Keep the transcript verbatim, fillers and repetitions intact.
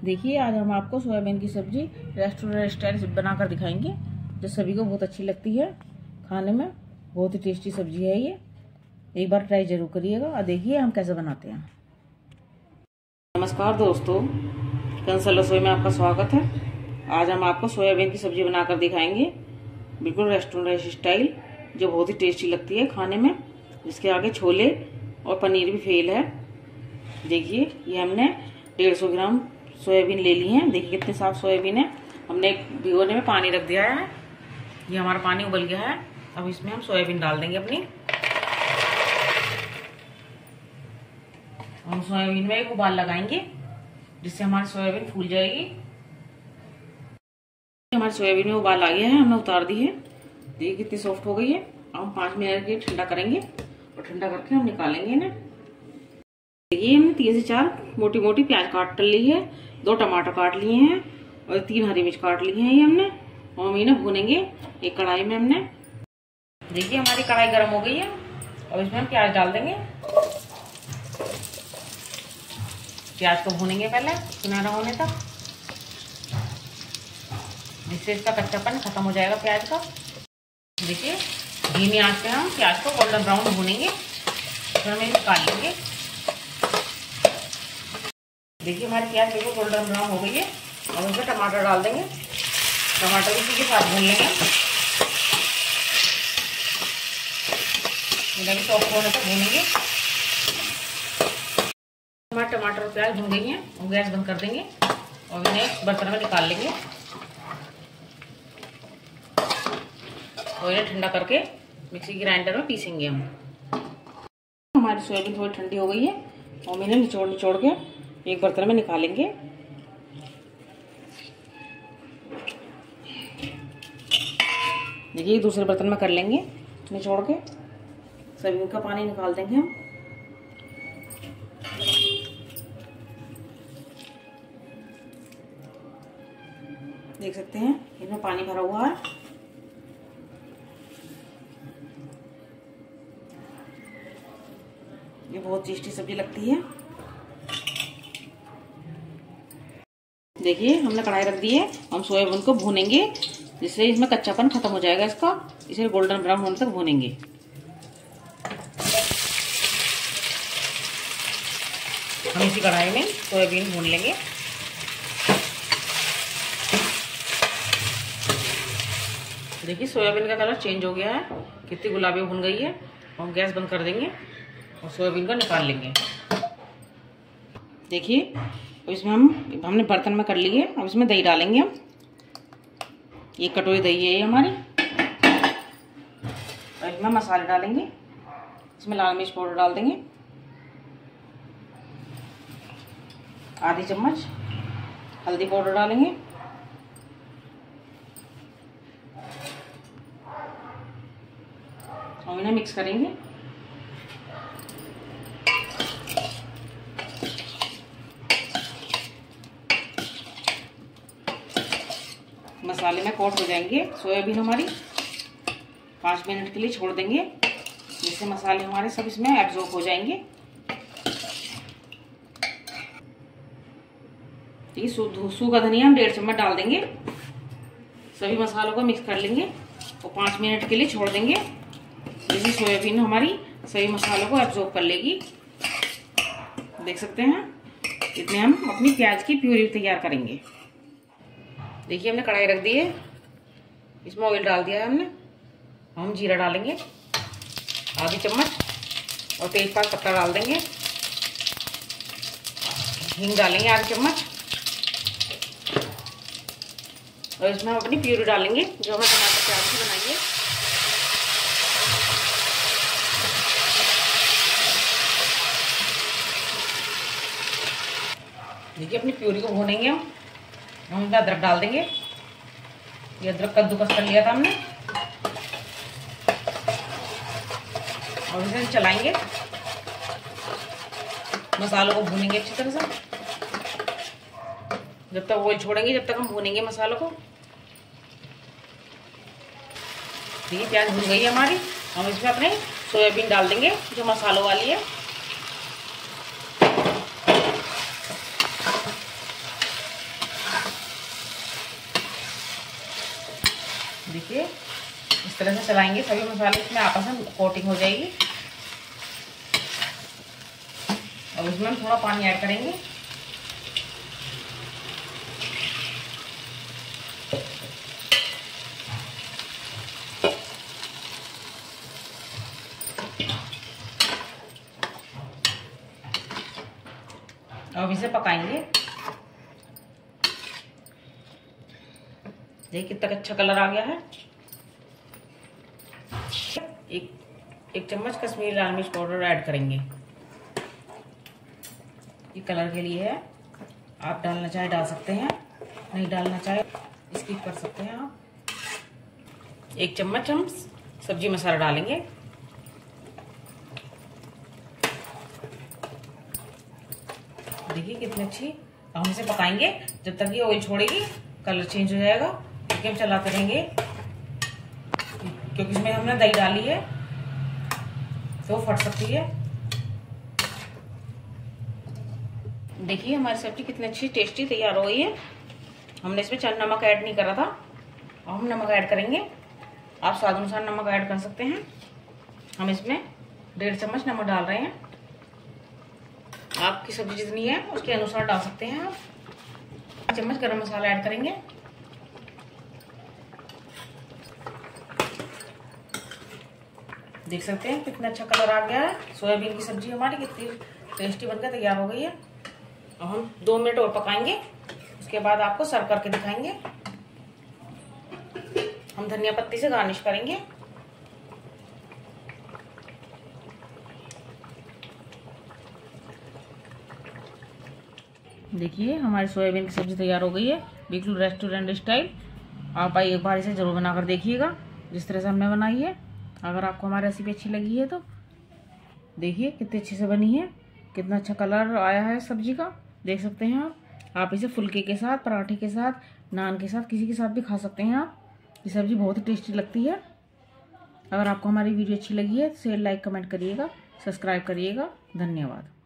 देखिए आज हम आपको सोयाबीन की सब्जी रेस्टोरेंट स्टाइल बनाकर दिखाएंगे, जो सभी को बहुत अच्छी लगती है। खाने में बहुत ही टेस्टी सब्जी है ये। एक बार ट्राई जरूर करिएगा और देखिए हम कैसे बनाते हैं। नमस्कार दोस्तों, कंसल रसोई में आपका स्वागत है। आज हम आपको सोयाबीन की सब्जी बनाकर दिखाएंगे, बिल्कुल रेस्टोरेंट स्टाइल, जो बहुत ही टेस्टी लगती है खाने में। इसके आगे छोले और पनीर भी फेल है। देखिए ये हमने डेढ़ सौ ग्राम सोयाबीन ले ली है। देखिए कितनी साफ सोयाबीन है। हमने एक भिगोने में पानी रख दिया है। ये हमारा पानी उबल गया है। अब इसमें हम सोयाबीन डाल देंगे अपनी। हम सोयाबीन में एक उबाल लगाएंगे, जिससे हमारी सोयाबीन फूल जाएगी। हमारी सोयाबीन में उबाल आ गया है, हमने उतार दी है। देखिए कितनी सॉफ्ट हो गई है। अब हम पाँच मिनट के ठंडा करेंगे और ठंडा करके हम निकालेंगे इन्हें। देखिए हमने तीन से चार मोटी मोटी प्याज काट ली है, दो टमाटर काट लिए हैं और तीन हरी मिर्च काट ली है। ये हमने और हम इन्हें भूनेंगे एक कढ़ाई में। हमने देखिए हमारी कढ़ाई गर्म हो गई है। अब इसमें हम प्याज डाल देंगे। प्याज को भूनेंगे पहले सुनहरा होने तक, जिससे इसका कच्चापन खत्म हो जाएगा प्याज का। देखिए धीमी आंच पे हम प्याज को गोल्डन ब्राउन भूनेंगे, फिर हम निकाल लेंगे। देखिए हमारी प्याज बिल्कुल गोल्डन ब्राउन हो गई है। अब उसमें टमाटर डाल देंगे। टमाटर इसी के साथ भून लेंगे, इन्हें सॉफ्ट होने तक भूनेंगे। हमारे टमाटर और प्याज भून गई हैं। हम गैस बंद कर देंगे और इन्हें बर्तन में निकाल लेंगे और इन्हें ठंडा करके मिक्सी ग्राइंडर में पीसेंगे हम। हमारी सोयाबीन थोड़ी ठंडी हो गई है और इन्हें निचोड़ निचोड़ के एक बर्तन में निकालेंगे। देखिए दूसरे बर्तन में कर लेंगे निचोड़ के। सभी का पानी निकाल देंगे हम। देख सकते हैं इसमें पानी भरा हुआ है। ये बहुत टेस्टी सब्जी लगती है। देखिए हमने कढ़ाई रख दी है। हम सोयाबीन को भूनेंगे, जिससे इसमें कच्चापन खत्म हो जाएगा इसका। इसे गोल्डन ब्राउन होने तक भूनेंगे। हम इसी कढ़ाई में सोयाबीन भून लेंगे। देखिए सोयाबीन का कलर चेंज हो गया है, कितनी गुलाबी भुन गई है। हम गैस बंद कर देंगे और सोयाबीन को निकाल लेंगे। देखिए इसमें हम हमने बर्तन में कर ली है। अब इसमें दही डालेंगे हम। एक कटोरी दही है ये हमारी। और इसमें मसाले डालेंगे। इसमें लाल मिर्च पाउडर डाल देंगे आधी चम्मच। हल्दी पाउडर डालेंगे। और इन्हें मिक्स करेंगे। मसाले में कोट हो जाएंगे सोयाबीन हमारी। पाँच मिनट के लिए छोड़ देंगे, जिससे मसाले हमारे सब इसमें एब्जॉर्ब हो जाएंगे। ठीक है, सूखा धनिया हम डेढ़ चम्मच डाल देंगे। सभी मसालों को मिक्स कर लेंगे और पाँच मिनट के लिए छोड़ देंगे, जिससे सोयाबीन हमारी सभी मसालों को एब्जॉर्ब कर लेगी। देख सकते हैं इतने हम अपनी प्याज की प्यूरी तैयार करेंगे। देखिए हमने कढ़ाई रख दी है। इसमें ऑयल डाल दिया है हमने। हम जीरा डालेंगे आधी चम्मच और तेजपात पत्ता डाल देंगे। हींग डालेंगे आधी चम्मच और इसमें हम अपनी प्यूरी डालेंगे, जो हमें टमाटर प्याज की बनाएंगे। देखिए अपनी प्यूरी को भूनेंगे हम। हम इसमें अदरक डाल देंगे। ये अदरक कद्दूकस कर लिया था हमने और इसे चलाएंगे। मसालों को भूनेंगे अच्छी तरह से, जब तक ऑयल छोड़ेंगे जब तक हम भूनेंगे मसालों को। देखिए प्याज भून गई है हमारी। हम इसमें अपने सोयाबीन डाल देंगे जो मसालों वाली है। देखिए इस तरह से चलाएंगे, सभी मसाले इसमें आपस में कोटिंग हो जाएगी। और उसमें हम थोड़ा पानी ऐड करेंगे। अब इसे पकाएंगे। देखिए कितना अच्छा कलर आ गया है। एक एक चम्मच कश्मीरी लाल मिर्च पाउडर ऐड करेंगे, ये कलर के लिए है। आप डालना चाहे डाल सकते हैं, नहीं डालना चाहे स्किप कर सकते हैं आप। एक चम्मच हम सब्जी मसाला डालेंगे। देखिए कितनी अच्छी। हम इसे पकाएंगे जब तक ये ऑयल छोड़ेगी, कलर चेंज हो जाएगा। देखिए हम चलाते रहेंगे क्योंकि इसमें हमने दही डाली है तो फट सकती है। देखिए हमारी सब्जी कितनी अच्छी टेस्टी तैयार हो गई है। हमने इसमें चंद नमक ऐड नहीं करा था, और हम नमक ऐड करेंगे। आप स्वाद अनुसार नमक ऐड कर सकते हैं। हम इसमें डेढ़ चम्मच नमक डाल रहे हैं। आपकी सब्जी जितनी है उसके अनुसार डाल सकते हैं आप। चम्मच गरम मसाला ऐड करेंगे। देख सकते हैं कितना अच्छा कलर आ गया है। सोयाबीन की सब्जी हमारी कितनी टेस्टी बनकर तैयार हो गई है। और हम दो मिनट और पकाएंगे, उसके बाद आपको सर्व करके दिखाएंगे। हम धनिया पत्ती से गार्निश करेंगे। देखिए हमारी सोयाबीन की सब्जी तैयार हो गई है, बिल्कुल रेस्टोरेंट स्टाइल। आप आइए एक बार इसे जरूर बनाकर देखिएगा जिस तरह से हमने बनाई है। अगर आपको हमारी रेसिपी अच्छी लगी है तो देखिए कितनी अच्छे से बनी है, कितना अच्छा कलर आया है सब्जी का। देख सकते हैं आप आप इसे फुल्के के साथ, पराठे के साथ, नान के साथ, किसी के साथ भी खा सकते हैं आप। ये सब्जी बहुत ही टेस्टी लगती है। अगर आपको हमारी वीडियो अच्छी लगी है तो शेयर, लाइक, कमेंट करिएगा, सब्सक्राइब करिएगा। धन्यवाद।